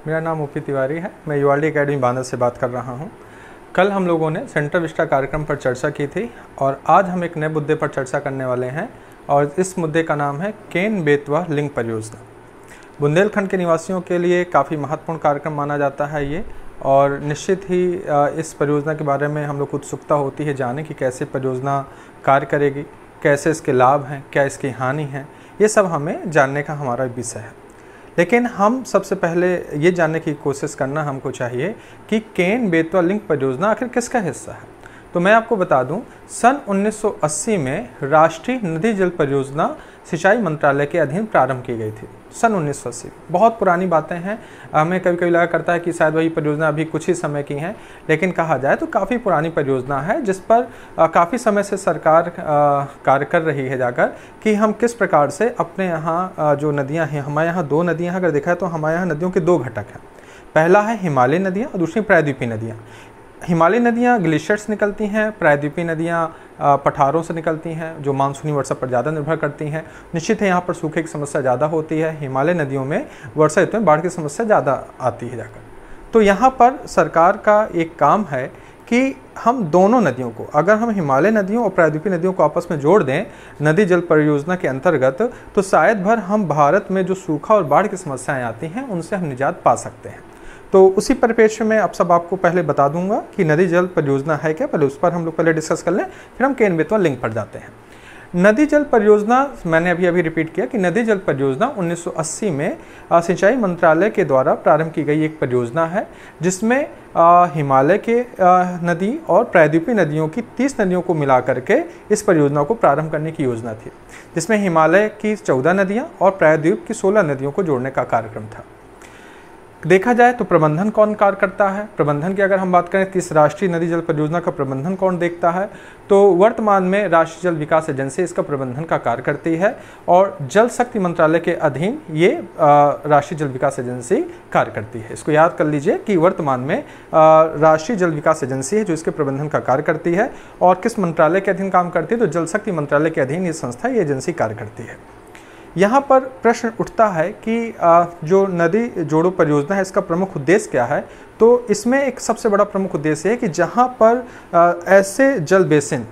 मेरा नाम ओपी तिवारी है। मैं यूआरडी एकेडमी बांदा से बात कर रहा हूं। कल हम लोगों ने सेंटर विस्टा कार्यक्रम पर चर्चा की थी और आज हम एक नए मुद्दे पर चर्चा करने वाले हैं और इस मुद्दे का नाम है केन बेतवा लिंक परियोजना। बुंदेलखंड के निवासियों के लिए काफ़ी महत्वपूर्ण कार्यक्रम माना जाता है ये, और निश्चित ही इस परियोजना के बारे में हम लोग को उत्सुकता होती है जाने कि कैसे परियोजना कार्य करेगी, कैसे इसके लाभ हैं, क्या इसकी हानि है, ये सब हमें जानने का हमारा विषय है। लेकिन हम सबसे पहले ये जानने की कोशिश करना हमको चाहिए कि केन बेतवा लिंक परियोजना आखिर किसका हिस्सा है। तो मैं आपको बता दूं, सन 1980 में राष्ट्रीय नदी जल परियोजना सिंचाई मंत्रालय के अधीन प्रारंभ की गई थी। सन 1980, बहुत पुरानी बातें हैं। हमें कभी कभी लगा करता है कि शायद वही परियोजना अभी कुछ ही समय की हैं, लेकिन कहा जाए तो काफ़ी पुरानी परियोजना है जिस पर काफ़ी समय से सरकार कार्य कर रही है जाकर कि हम किस प्रकार से अपने यहाँ जो नदियाँ हैं, हमारे यहाँ दो नदियाँ अगर देखा है तो हमारे यहाँ नदियों के दो घटक हैं। पहला है हिमालयी नदियाँ और दूसरी प्रायद्वीपीय नदियाँ। हिमालयी नदियाँ ग्लेशियर से निकलती हैं, प्रायद्वीपीय नदियाँ पठारों से निकलती हैं जो मानसूनी वर्षा पर ज़्यादा निर्भर करती हैं। निश्चित है यहाँ पर सूखे की समस्या ज़्यादा होती है। हिमालय नदियों में वर्षा ऋतु में बाढ़ की समस्या ज़्यादा आती है जाकर। तो यहाँ पर सरकार का एक काम है कि हम दोनों नदियों को, अगर हम हिमालय नदियों और प्रायद्वीपीय नदियों को आपस में जोड़ दें नदी जल परियोजना के अंतर्गत, तो शायद भर हम भारत में जो सूखा और बाढ़ की समस्याएँ आती हैं उनसे हम निजात पा सकते हैं। तो उसी परिप्रेक्ष्य में आपको पहले बता दूंगा कि नदी जल परियोजना है क्या, पहले उस पर हम लोग पहले डिस्कस कर लें, फिर हम केन बेतवा लिंक पर जाते हैं। नदी जल परियोजना, मैंने अभी रिपीट किया कि नदी जल परियोजना 1980 में सिंचाई मंत्रालय के द्वारा प्रारंभ की गई एक परियोजना है जिसमें हिमालय के नदी और प्रायद्वीपीय नदियों की 30 नदियों को मिला करके इस परियोजना को प्रारंभ करने की योजना थी, जिसमें हिमालय की 14 नदियाँ और प्रायद्वीप की 16 नदियों को जोड़ने का कार्यक्रम था। देखा जाए तो प्रबंधन कौन कार्य करता है, प्रबंधन की अगर हम बात करें कि इस राष्ट्रीय नदी जल परियोजना का प्रबंधन कौन देखता है, तो वर्तमान में राष्ट्रीय जल विकास एजेंसी इसका प्रबंधन का कार्य करती है और जल शक्ति मंत्रालय के अधीन ये राष्ट्रीय जल विकास एजेंसी कार्य करती है। इसको याद कर लीजिए कि वर्तमान में राष्ट्रीय जल विकास एजेंसी है जो इसके प्रबंधन का कार्य करती है। और किस मंत्रालय के अधीन काम करती है, तो जल शक्ति मंत्रालय के अधीन ये संस्था, ये एजेंसी कार्य करती है। यहाँ पर प्रश्न उठता है कि जो नदी जोड़ो परियोजना है इसका प्रमुख उद्देश्य क्या है। तो इसमें एक सबसे बड़ा प्रमुख उद्देश्य है कि जहाँ पर ऐसे जल बेसिन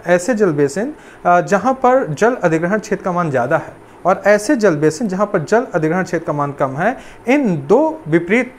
जहाँ पर जल अधिग्रहण क्षेत्र का मान ज़्यादा है और ऐसे जल बेसिन जहाँ पर जल अधिग्रहण क्षेत्र का मान कम है, इन दो विपरीत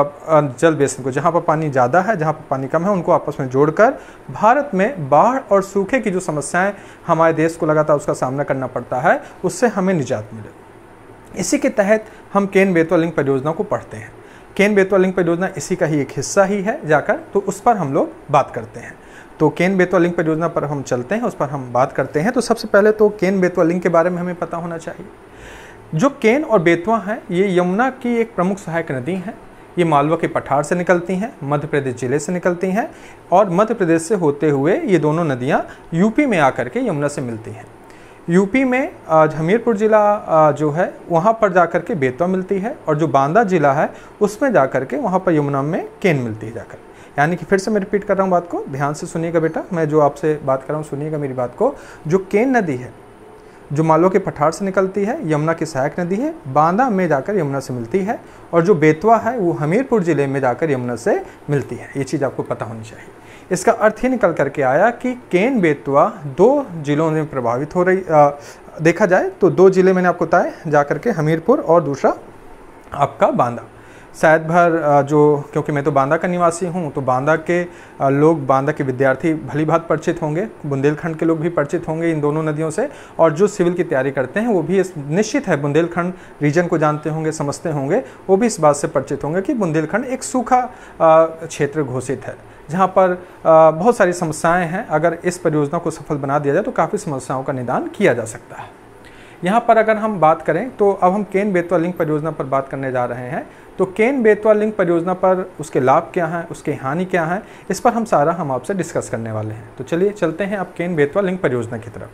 जल बेसिन को, जहाँ पर पानी ज़्यादा है, जहाँ पर पानी कम है, उनको आपस में जोड़कर भारत में बाढ़ और सूखे की जो समस्याएं हमारे देश को लगातार उसका सामना करना पड़ता है, उससे हमें निजात मिले। इसी के तहत हम केन बेतवा लिंक परियोजना को पढ़ते हैं। केन बेतवा लिंक परियोजना इसी का ही एक हिस्सा ही है जाकर, तो उस पर हम लोग बात करते हैं। तो केन बेतवा लिंक परियोजना पर हम चलते हैं, उस पर हम बात करते हैं। तो सबसे पहले तो केन बेतवा लिंक के बारे में हमें पता होना चाहिए। जो केन और बेतवा हैं ये यमुना की एक प्रमुख सहायक नदी हैं। ये मालवा के पठार से निकलती हैं, मध्य प्रदेश जिले से निकलती हैं और मध्य प्रदेश से होते हुए ये दोनों नदियाँ यूपी में आकर के यमुना से मिलती हैं। यूपी में हमीरपुर ज़िला जो है वहाँ पर जाकर के बेतवा मिलती है और जो बांदा ज़िला है उसमें जाकर के वहाँ पर यमुना में केन मिलती है जाकर। यानी कि फिर से मैं रिपीट कर रहा हूँ बात को, ध्यान से सुनिएगा बेटा, मैं जो आपसे बात कर रहा हूँ सुनिएगा मेरी बात को। जो केन नदी है जो मालवा के पठार से निकलती है, यमुना की सहायक नदी है, बांदा में जाकर यमुना से मिलती है, और जो बेतवा है वो हमीरपुर ज़िले में जाकर यमुना से मिलती है। ये चीज़ आपको पता होनी चाहिए। इसका अर्थ ही निकल करके आया कि केन बेतवा दो जिलों में प्रभावित हो रही, देखा जाए तो दो जिले मैंने आपको बताए जाकर के, हमीरपुर और दूसरा आपका बांदा। शायद भर जो, क्योंकि मैं तो बांदा का निवासी हूँ, तो बांदा के लोग, बांदा के विद्यार्थी भली भांति परिचित होंगे, बुंदेलखंड के लोग भी परिचित होंगे इन दोनों नदियों से, और जो सिविल की तैयारी करते हैं वो भी निश्चित है बुंदेलखंड रीजन को जानते होंगे, समझते होंगे, वो भी इस बात से परिचित होंगे कि बुंदेलखंड एक सूखा क्षेत्र घोषित है जहाँ पर बहुत सारी समस्याएँ हैं। अगर इस परियोजना को सफल बना दिया जाए तो काफ़ी समस्याओं का निदान किया जा सकता है। यहाँ पर अगर हम बात करें तो अब हम केन बेतवा लिंक परियोजना पर बात करने जा रहे हैं। तो केन बेतवा लिंक परियोजना पर उसके लाभ क्या हैं, उसकी हानि क्या है, इस पर हम आपसे डिस्कस करने वाले हैं। तो चलिए चलते हैं अब केन बेतवा लिंक परियोजना की तरफ।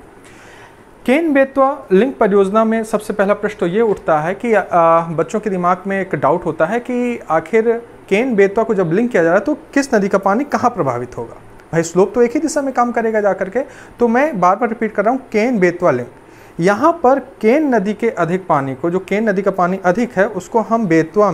केन बेतवा लिंक परियोजना में सबसे पहला प्रश्न तो ये उठता है कि बच्चों के दिमाग में एक डाउट होता है कि आखिर केन बेतवा को जब लिंक किया जा रहा है तो किस नदी का पानी कहाँ प्रभावित होगा। भाई स्लोप तो एक ही दिशा में काम करेगा जा करके। तो मैं बार बार रिपीट कर रहा हूँ, केन बेतवा लिंक, यहाँ पर केन नदी के अधिक पानी को, जो केन नदी का पानी अधिक है, उसको हम बेतवा में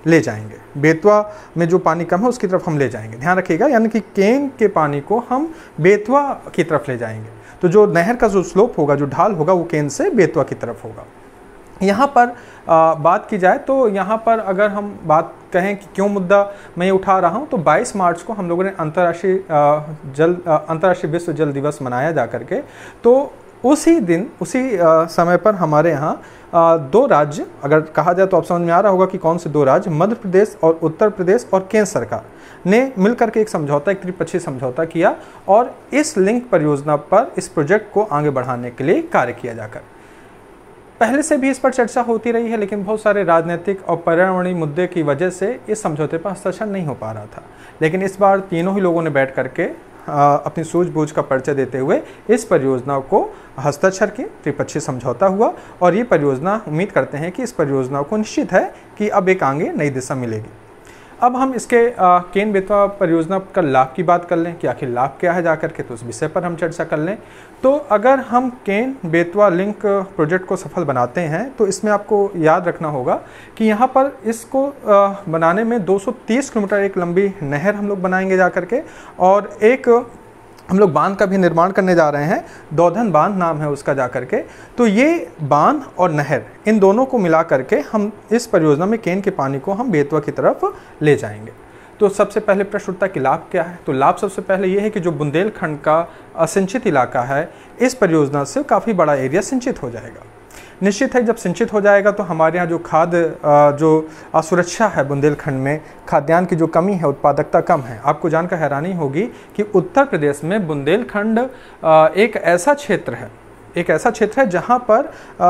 ले जाएंगे। बेतवा में जो पानी कम है उसकी तरफ हम ले जाएंगे, ध्यान रखिएगा, यानी कि केन के पानी को हम बेतवा की तरफ ले जाएंगे। तो जो नहर का जो स्लोप होगा, जो ढाल होगा, वो केन से बेतवा की तरफ होगा। यहाँ पर बात की जाए तो यहाँ पर अगर हम बात कहें कि क्यों मुद्दा मैं ये उठा रहा हूँ, तो 22 मार्च को हम लोगों ने अंतर्राष्ट्रीय विश्व जल दिवस मनाया जा करके। तो उसी दिन उसी समय पर हमारे यहाँ 2 राज्य, अगर कहा जाए तो आप समझ में आ रहा होगा कि कौन से 2 राज्य, मध्य प्रदेश और उत्तर प्रदेश और केंद्र सरकार ने मिलकर के एक समझौता, एक त्रिपक्षीय समझौता किया और इस लिंक परियोजना पर, इस प्रोजेक्ट को आगे बढ़ाने के लिए कार्य किया जाकर। पहले से भी इस पर चर्चा होती रही है, लेकिन बहुत सारे राजनीतिक और पर्यावरणीय मुद्दे की वजह से इस समझौते पर हस्ताक्षर नहीं हो पा रहा था। लेकिन इस बार तीनों ही लोगों ने बैठ करके अपनी सूझबूझ का परिचय देते हुए इस परियोजना को हस्ताक्षर किए, त्रिपक्षीय समझौता हुआ और ये परियोजना, उम्मीद करते हैं कि इस परियोजना को निश्चित है कि अब एक आगे नई दिशा मिलेगी। अब हम इसके केन बेतवा परियोजना का लाभ की बात कर लें कि आखिर लाभ क्या है जाकर के, तो उस विषय पर हम चर्चा कर लें। तो अगर हम केन बेतवा लिंक प्रोजेक्ट को सफल बनाते हैं तो इसमें आपको याद रखना होगा कि यहाँ पर इसको बनाने में 230 किलोमीटर एक लंबी नहर हम लोग बनाएंगे जा करके, और एक हम लोग बांध का भी निर्माण करने जा रहे हैं, दौधन बांध नाम है उसका जा करके। तो ये बांध और नहर, इन दोनों को मिला करके हम इस परियोजना में केन के पानी को हम बेतवा की तरफ ले जाएंगे। तो सबसे पहले प्रश्न उठता है कि लाभ क्या है। तो लाभ सबसे पहले ये है कि जो बुंदेलखंड का असिंचित इलाका है, इस परियोजना से काफ़ी बड़ा एरिया सिंचित हो जाएगा। निश्चित है, जब सिंचित हो जाएगा तो हमारे यहाँ जो जो असुरक्षा है बुंदेलखंड में, खाद्यान्न की जो कमी है, उत्पादकता कम है। आपको जानकर हैरानी होगी कि उत्तर प्रदेश में बुंदेलखंड एक ऐसा क्षेत्र है जहाँ पर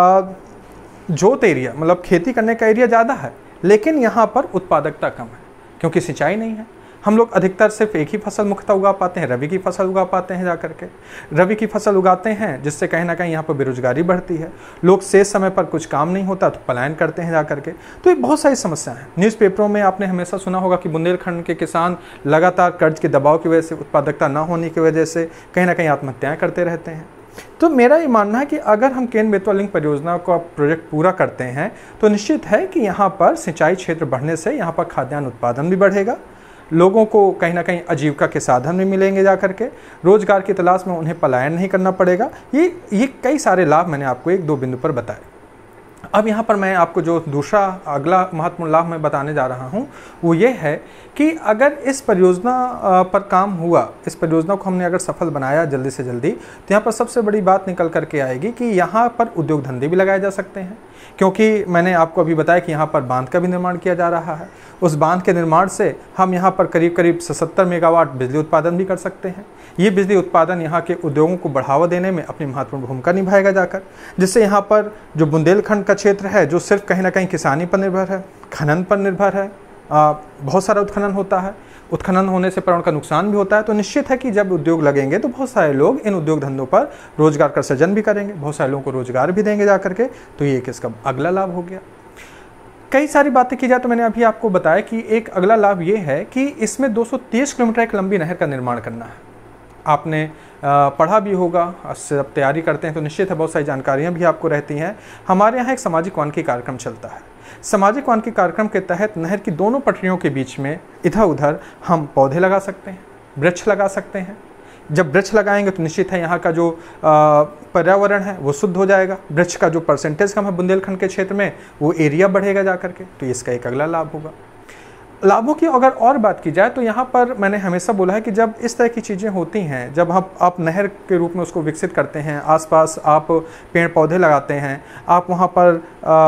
जोत एरिया, मतलब खेती करने का एरिया ज़्यादा है, लेकिन यहाँ पर उत्पादकता कम है क्योंकि सिंचाई नहीं है। हम लोग अधिकतर सिर्फ एक ही फसल मुख्यतः उगा पाते हैं, रबी की फसल उगा पाते हैं जा करके। रबी की फसल उगाते हैं जिससे कहीं ना कहीं यहाँ पर बेरोजगारी बढ़ती है, लोग शेष समय पर कुछ काम नहीं होता तो पलायन करते हैं जा करके। तो ये बहुत सारी समस्या है। न्यूज़पेपरों में आपने हमेशा सुना होगा कि बुंदेलखंड के किसान लगातार कर्ज के दबाव की वजह से, उत्पादकता न होने की वजह से कहीं ना कहीं आत्महत्याएँ करते रहते हैं। तो मेरा ये मानना है कि अगर हम केन बेतवा लिंक परियोजना का प्रोजेक्ट पूरा करते हैं तो निश्चित है कि यहाँ पर सिंचाई क्षेत्र बढ़ने से यहाँ पर खाद्यान्न उत्पादन भी बढ़ेगा, लोगों को कहीं ना कहीं आजीविका के साधन भी मिलेंगे जा करके, रोजगार की तलाश में उन्हें पलायन नहीं करना पड़ेगा। ये कई सारे लाभ मैंने आपको 1-2 बिंदु पर बताए। अब यहाँ पर मैं आपको जो दूसरा अगला महत्वपूर्ण लाभ मैं बताने जा रहा हूँ वो ये है कि अगर इस परियोजना पर काम हुआ, इस परियोजना को हमने अगर सफल बनाया जल्दी से जल्दी, तो यहाँ पर सबसे बड़ी बात निकल करके आएगी कि यहाँ पर उद्योग धंधे भी लगाए जा सकते हैं। क्योंकि मैंने आपको अभी बताया कि यहाँ पर बांध का भी निर्माण किया जा रहा है। उस बांध के निर्माण से हम यहाँ पर करीब 77 मेगावाट बिजली उत्पादन भी कर सकते हैं। ये बिजली उत्पादन यहाँ के उद्योगों को बढ़ावा देने में अपनी महत्वपूर्ण भूमिका निभाएगा जाकर, जिससे यहाँ पर जो बुंदेलखंड का क्षेत्र है, जो सिर्फ कहीं ना कहीं किसानी पर निर्भर है, खनन पर निर्भर है, बहुत सारा उत्खनन होता है, उत्खनन होने से पर्यावरण का नुकसान भी होता है। तो निश्चित है कि जब उद्योग लगेंगे तो बहुत सारे लोग इन उद्योग धंधों पर रोजगार का सृजन भी करेंगे, बहुत सारे लोगों को रोजगार भी देंगे जा करके। तो ये एक इसका अगला लाभ हो गया। कई सारी बातें की जाए तो मैंने अभी आपको बताया कि एक अगला लाभ ये है कि इसमें 230 किलोमीटर एक लंबी नहर का निर्माण करना है। आपने पढ़ा भी होगा, जब तैयारी करते हैं तो निश्चित है बहुत सारी जानकारियाँ भी आपको रहती हैं। हमारे यहाँ एक सामाजिक वानिकी कार्यक्रम चलता है। सामाजिक वानिकी कार्यक्रम के तहत नहर की दोनों पटरियों के बीच में इधर उधर हम पौधे लगा सकते हैं, वृक्ष लगा सकते हैं। जब वृक्ष लगाएंगे तो निश्चित है यहाँ का जो पर्यावरण है वो शुद्ध हो जाएगा। वृक्ष का जो परसेंटेज कम है बुंदेलखंड के क्षेत्र में, वो एरिया बढ़ेगा जा करके। तो इसका एक अगला लाभ होगा। लाभों की अगर और बात की जाए तो यहाँ पर मैंने हमेशा बोला है कि जब इस तरह की चीज़ें होती हैं, जब आप नहर के रूप में उसको विकसित करते हैं, आसपास आप पेड़ पौधे लगाते हैं, आप वहाँ पर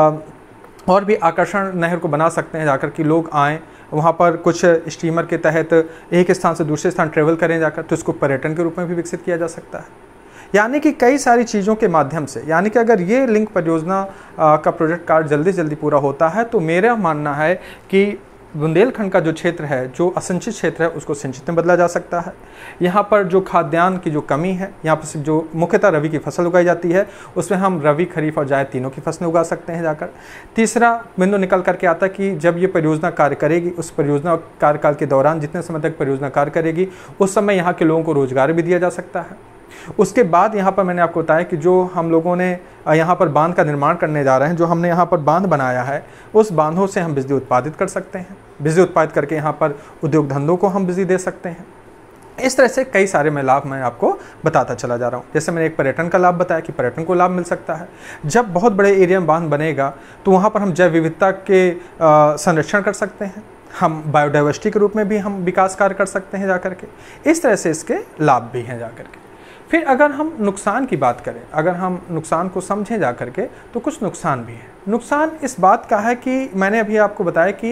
और भी आकर्षण नहर को बना सकते हैं जाकर कि लोग आएँ वहाँ पर, कुछ स्टीमर के तहत एक स्थान से दूसरे स्थान ट्रेवल करें जाकर, तो इसको पर्यटन के रूप में भी विकसित किया जा सकता है। यानी कि कई सारी चीज़ों के माध्यम से, यानी कि अगर ये लिंक परियोजना का प्रोजेक्ट कार्य जल्दी से जल्दी पूरा होता है तो मेरा मानना है कि बुंदेलखंड का जो क्षेत्र है, जो असिंचित क्षेत्र है, उसको सिंचित में बदला जा सकता है। यहाँ पर जो खाद्यान्न की जो कमी है, यहाँ पर जो मुख्यतः रबी की फसल उगाई जाती है, उसमें हम रबी, खरीफ और जायद तीनों की फसलें उगा सकते हैं जाकर। तीसरा बिंदु निकल करके आता है कि जब ये परियोजना कार्य करेगी, उस परियोजना कार्यकाल के दौरान जितने समय तक परियोजना कार्य करेगी, उस समय यहाँ के लोगों को रोजगार भी दिया जा सकता है। उसके बाद यहाँ पर मैंने आपको बताया कि जो हम लोगों ने यहाँ पर बांध का निर्माण करने जा रहे हैं, जो हमने यहाँ पर बांध बनाया है, उस बांधों से हम बिजली उत्पादित कर सकते हैं। बिजली उत्पादित करके यहाँ पर उद्योग धंधों को हम बिजली दे सकते हैं। इस तरह से कई सारे लाभ मैं आपको बताता चला जा रहा हूँ। जैसे मैंने एक पर्यटन का लाभ बताया कि पर्यटन को लाभ मिल सकता है। जब बहुत बड़े एरिया में बांध बनेगा तो वहाँ पर हम जैव विविधता के संरक्षण कर सकते हैं, हम बायोडाइवर्सिटी के रूप में भी हम विकास कार्य कर सकते हैं जाकर के। इस तरह से इसके लाभ भी हैं जाकर के। फिर अगर हम नुकसान की बात करें, अगर हम नुकसान को समझें जा कर के, तो कुछ नुकसान भी हैं। नुकसान इस बात का है कि मैंने अभी आपको बताया कि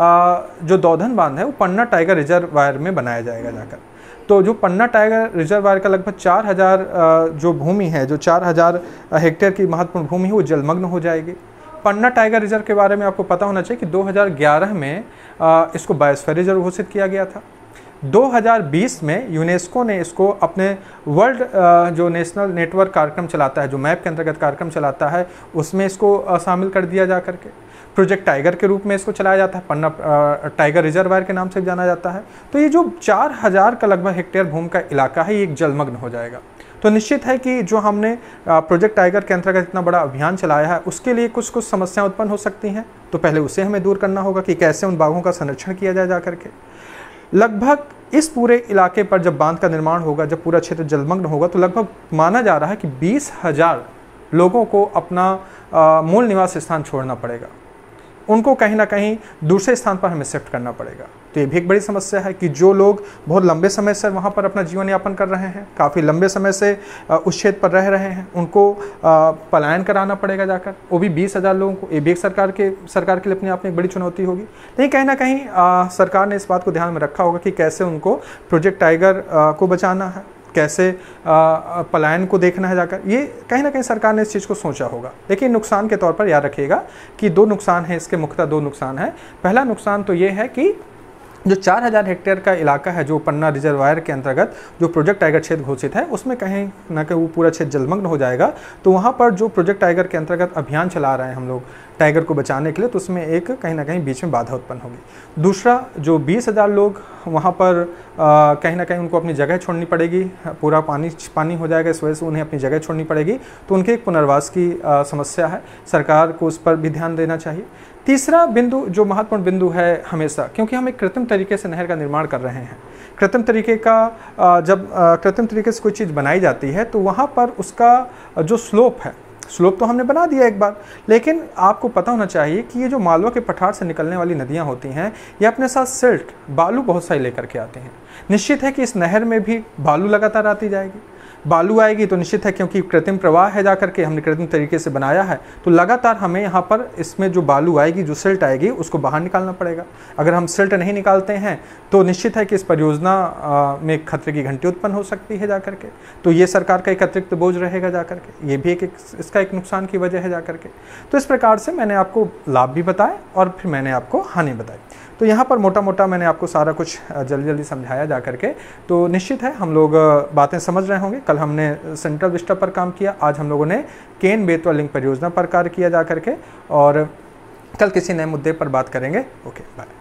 जो दौधन बांध है वो पन्ना टाइगर रिजर्वायर में बनाया जाएगा जाकर। तो जो पन्ना टाइगर रिजर्वायर का लगभग 4000 जो भूमि है, जो 4000 हेक्टेयर की महत्वपूर्ण भूमि है, वो जलमग्न हो जाएगी। पन्ना टाइगर रिजर्व के बारे में आपको पता होना चाहिए कि 2011 में इसको बायोस्फीयर रिजर्व घोषित किया गया था। 2020 में यूनेस्को ने इसको अपने वर्ल्ड जो नेशनल नेटवर्क कार्यक्रम चलाता है, जो मैप के अंतर्गत कार्यक्रम चलाता है, उसमें इसको शामिल कर दिया जा करके। प्रोजेक्ट टाइगर के रूप में इसको चलाया जाता है, पन्ना टाइगर रिजर्वायर के नाम से जाना जाता है। तो ये जो 4000 का लगभग हेक्टेयर भूमि का इलाका है, ये एक जलमग्न हो जाएगा। तो निश्चित है कि जो हमने प्रोजेक्ट टाइगर के अंतर्गत इतना बड़ा अभियान चलाया है, उसके लिए कुछ समस्याएं उत्पन्न हो सकती हैं। तो पहले उसे हमें दूर करना होगा कि कैसे उन बागों का संरक्षण किया जाए जा करके। लगभग इस पूरे इलाके पर जब बांध का निर्माण होगा, जब पूरा क्षेत्र जलमग्न होगा, तो लगभग माना जा रहा है कि 20,000 लोगों को अपना मूल निवास स्थान छोड़ना पड़ेगा। उनको कहीं ना कहीं दूसरे स्थान पर हमें शिफ्ट करना पड़ेगा। तो ये भी एक बड़ी समस्या है कि जो लोग बहुत लंबे समय से वहाँ पर अपना जीवन यापन कर रहे हैं, काफ़ी लंबे समय से उस क्षेत्र पर रह रहे हैं, उनको पलायन कराना पड़ेगा जाकर, वो भी 20,000 लोगों को। ये भी एक सरकार के लिए अपने आप में एक बड़ी चुनौती होगी। लेकिन कहीं ना कहीं सरकार ने इस बात को ध्यान में रखा होगा कि कैसे उनको प्रोजेक्ट टाइगर को बचाना है, कैसे पलायन को देखना है जाकर। ये कहीं ना कहीं सरकार ने इस चीज़ को सोचा होगा। लेकिन नुकसान के तौर पर याद रखिएगा कि 2 नुकसान हैं इसके, मुख्यतः 2 नुकसान हैं। पहला नुकसान तो ये है कि जो 4000 हेक्टेयर का इलाका है, जो पन्ना रिजर्वायर के अंतर्गत जो प्रोजेक्ट टाइगर क्षेत्र घोषित है, उसमें कहीं ना कहीं वो पूरा क्षेत्र जलमग्न हो जाएगा। तो वहाँ पर जो प्रोजेक्ट टाइगर के अंतर्गत अभियान चला रहे हैं हम लोग टाइगर को बचाने के लिए, तो उसमें एक कहीं ना कहीं बीच में बाधा उत्पन्न होगी। दूसरा, जो 20,000 लोग वहाँ पर कहीं ना कहीं उनको अपनी जगह छोड़नी पड़ेगी, पूरा पानी हो जाएगा, इस वजह से उन्हें अपनी जगह छोड़नी पड़ेगी। तो उनके एक पुनर्वास की समस्या है, सरकार को उस पर भी ध्यान देना चाहिए। तीसरा बिंदु जो महत्वपूर्ण बिंदु है हमेशा, क्योंकि हम एक कृत्रिम तरीके से नहर का निर्माण कर रहे हैं। कृत्रिम तरीके का जब कृत्रिम तरीके से कोई चीज़ बनाई जाती है, तो वहाँ पर उसका जो स्लोप है, स्लोप तो हमने बना दिया एक बार, लेकिन आपको पता होना चाहिए कि ये जो मालवा के पठार से निकलने वाली नदियाँ होती हैं, ये अपने साथ सिल्ट, बालू बहुत सारी लेकर के आते हैं। निश्चित है कि इस नहर में भी बालू लगातार आती जाएगी। बालू आएगी तो निश्चित है, क्योंकि कृत्रिम प्रवाह है जाकर के हमने कृत्रिम तरीके से बनाया है, तो लगातार हमें यहाँ पर इसमें जो बालू आएगी, जो सिल्ट आएगी, उसको बाहर निकालना पड़ेगा। अगर हम सिल्ट नहीं निकालते हैं तो निश्चित है कि इस परियोजना में खतरे की घंटी उत्पन्न हो सकती है जाकर के। तो ये सरकार का एक अतिरिक्त बोझ रहेगा जाकर के, ये भी इसका एक नुकसान की वजह है जाकर के। तो इस प्रकार से मैंने आपको लाभ भी बताए और फिर मैंने आपको हानि बताई। तो यहाँ पर मोटा मोटा मैंने आपको सारा कुछ जल्दी समझाया जा करके। तो निश्चित है हम लोग बातें समझ रहे होंगे। कल हमने सेंट्रल विस्टा पर काम किया, आज हम लोगों ने केन बेतवा लिंक परियोजना पर कार्य किया जा करके, और कल किसी नए मुद्दे पर बात करेंगे। Okay, bye.